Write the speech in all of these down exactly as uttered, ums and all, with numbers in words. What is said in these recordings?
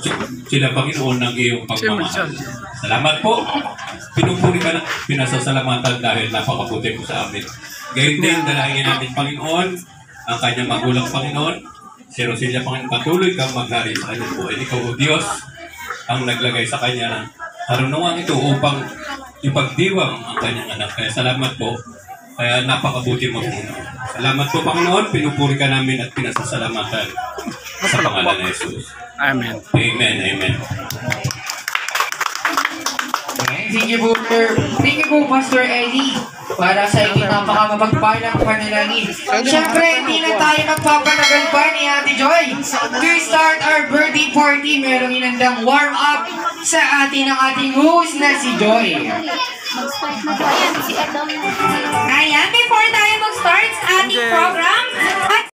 sila, Panginoon, ng iyong pagmamahal. Salamat po. Pinupuri ka na, pinasasalamatan dahil napakabuti mo sa amin. Gayun din, dalangin natin, Panginoon, ang kanyang magulang, Panginoon. Si Rosilla, Panginoon, patuloy kang maghari sa kanyang buhay. Ikaw, O Diyos, ang naglagay sa kanya ng karunungan ito upang ipagdiwang ang kanyang anak. Kaya salamat po. Kaya napakabuti mo, Panginoon. Salamat po, Panginoon. Pinupuri ka namin at pinasasalamatan sa pangalan ni Jesus. Amen. Amen. Amen. Thank you po, thank you po, Pastor Eddie, para sa inyong napakamapagpalang panalangin. Siyempre, hindi na tayo magpapanagal pa ni Ate Joy. To start our birthday party, merong inandang warm-up sa atin ang ating host na si Joy. Mag-start na po. Ayan, si Adam. Ayan, before tayo mag-start sa ating program, at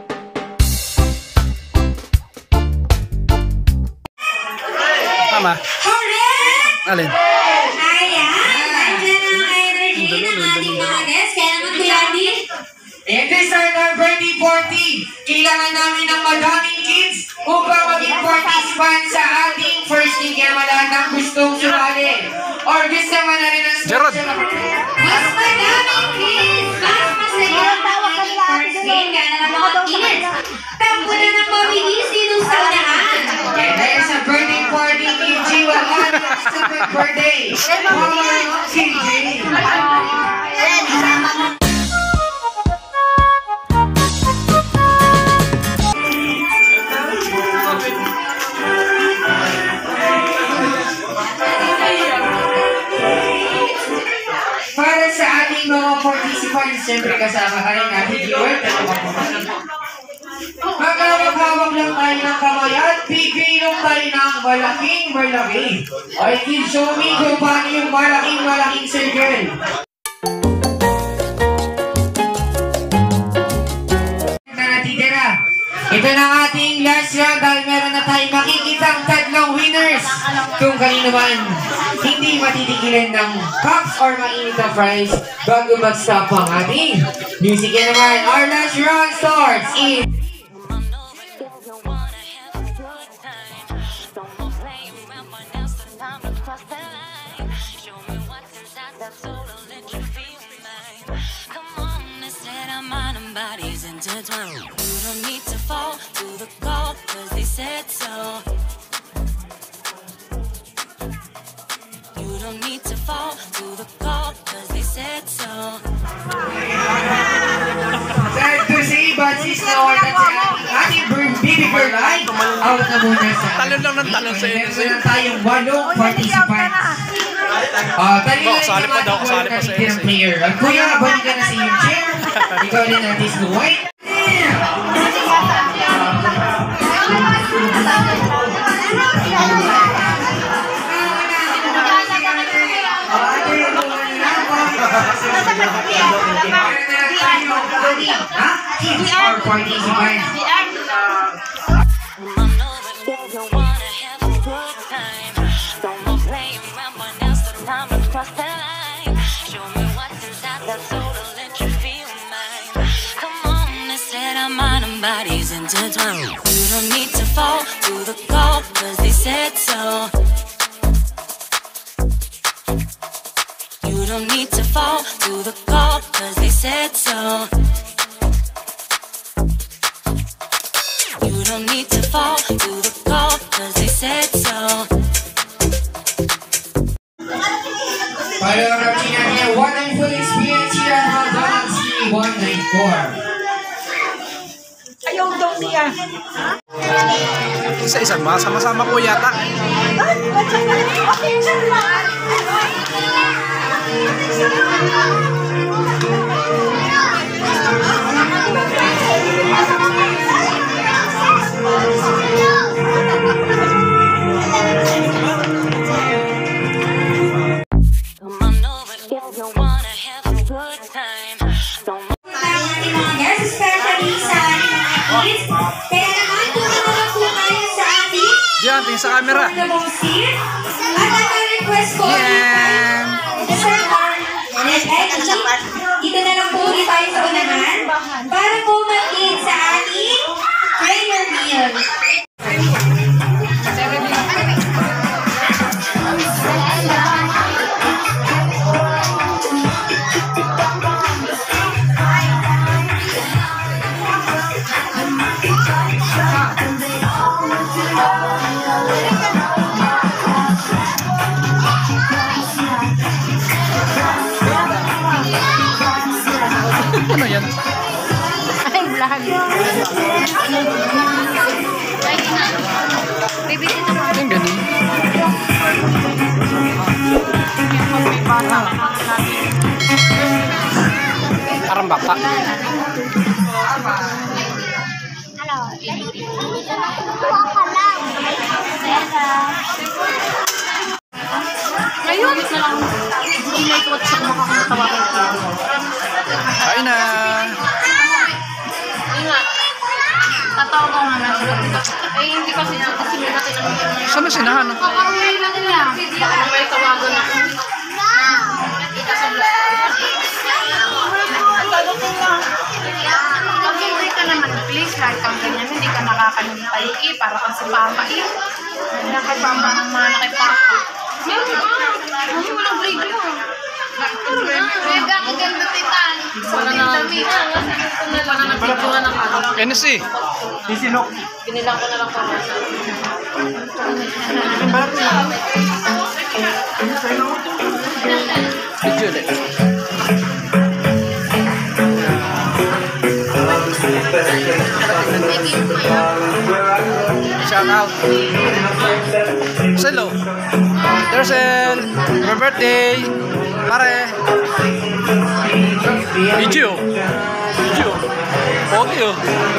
Tama. correct! Alin? Ayan, nandiyan ang energy ng ating mga guests. Kaya naman, Kuya Andy, And this is our birthday party. Kailangan namin ng madaming kids upang maging participant sa ating first day. Kaya malahat ng gustong sumali or gusto mo na rin ang Gerard. mas madaming kids, mas masaya ang ating first day. Kaya naman mga kids, tampo na ng mabilis dito sa unahan. And dahil sa birthday party ni G, wala na stupid birthday. Oh, si G. Para sa ating mga participants, siyempre kasama ka rin natin viewers. Magkawag-hawag lang tayo ng kamay at pipilong tayo ng malaking malaki. I can show me kung paano yung malaking malaking circle. Na natitira. Ito na ang ating last round dahil meron na tayong makikitang tatlong winners. Kung kanino man hindi matitigilan ng cups or mainit na fries bago mag-stop ang ating music. Yan naman, our last round starts in... You don't need to fall to the call, cause they said so. You don't need to fall to the call, cause they said so. Sad to say, but she's now at the ating baby girl ay out na muna sa... Talon lang ng talon sa inyo. Meron na tayong walong participants. Ah, tali na rin Sali pa daw, sali pa sa inyo. Player. Kuya, balik ka na sa iyong chair. Ikaw din natin sa white. Kids are participants. Bodies intertwined. You don't need to fall to the call, cause they said so. You don't need to fall to the call, cause they said so. You don't need to fall to the call, cause they said so. Para kami natin ang wonderful experience here at McDonald's one ninety-four. Ayaw daw siya. Isa-isa ba? Sama-sama po yata. Okay, sure lang. Come on over if you wanna have a good time. Don't ating mga guests, especially sa ating mga kids. Kaya naman, tuloy na lang po tayo sa ating Diyan, tingin sa camera. comfortable seat. At ang request ko, Yan. Sir Mark and Eddie, dito na lang po ulit tayo sa unahan para po mag-eat sa ating prayer meal. Ano yan? Ay, vlog. Baby, dito mo. Yung ganun. Parang bata. Hello. Tuwa ka lang. Ngayon, inay ko at siya makakatawa kayo. Kain na. Ingat. Tatawag ako naman. Eh, hindi kasi kasi may natin ang Saan na sinahan? kakaruhin lang nila. Baka may tawagan ako. Mag-enjoy ka naman, please. Like kang ganyan, hindi ka nakakalimutan eh. Para kang si Papa eh. Nakipapa ng mga nakipapa. Meron ka. Mami, walang grade yun. Mega, ang ganda titan. Wala na. Wala na picturean ng ano. N S E. Binilang ko na lang pa. Video ulit. Shout out. Hello. Darcel. Happy birthday. Pare. Video. Video. Audio.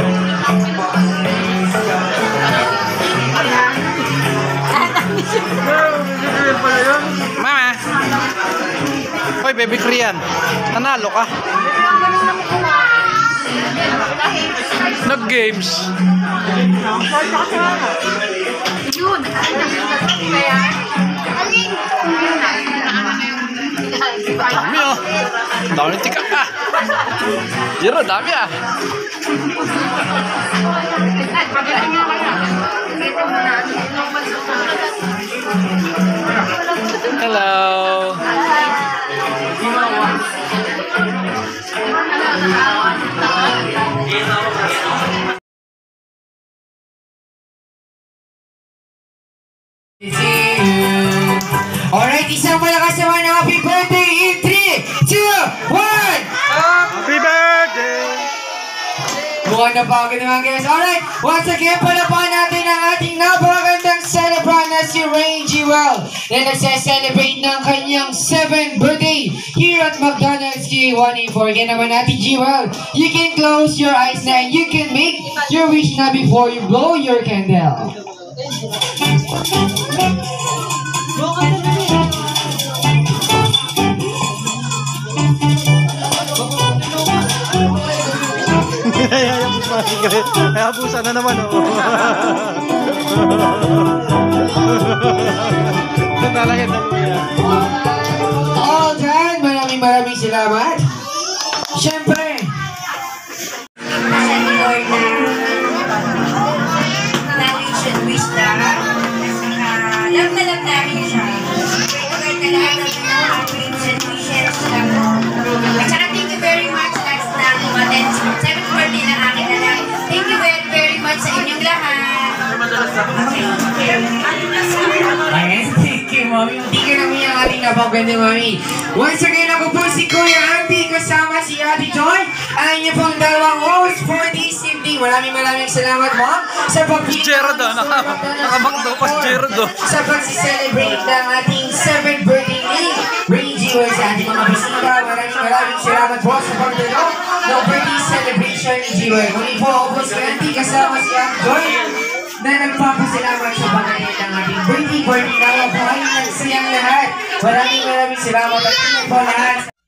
Mama. Hoy, baby Korean. Nanalo ka. Nag-games. Yun. Kaya, aling. Dami oh. Dami tikak ah. Jero, dami ah. Hello. Alright, isang malakas naman ng happy birthday in three, two, one! Happy birthday. Buwan na pa agad naman guys. Alright, once again palapakan natin ang ating napakagandang celebrant na si Rain Jewel na nagse-celebrate ng kanyang seventh birthday here at McDonald's Q one eighty-four. Again naman natin Jewel, you can close your eyes na and you can make your wish na before you blow your candle. Hayabusan na naman oh. Talaga na All done, maraming maraming salamat. Siyempre, Sa Lord na na-wish and wish na love na love namin siya. Pray to God na lahat ng mga dreams and wishes na po. At saka thank you very much last na umaten seventh birthday ng aking anak. Thank you very very much sa inyong lahat. ayan, thank you, Mami. Thank you namin ang ating napaganda, Mami. Once again, ako po si Kuya Auntie, kasama si Ate Joy, ang inyong pong dalawang host for this evening. Maraming maraming salamat, Mom, sa pagpili. Gerard oh, naka- nakamakdo pa si Gerard oh. Sa pag-celebrate ng ating seventh birthday ni Rain Jewel sa ating mga bisita. Maraming maraming salamat po sa pagdalo ng birthday celebration ni Jewel. Muli po ako po si Auntie, kasama si Ate Joy, na nagpapasalamat sa pagkain ng ating birthday party. Nawa po ay nagsiyang lahat. Maraming maraming salamat at po lahat.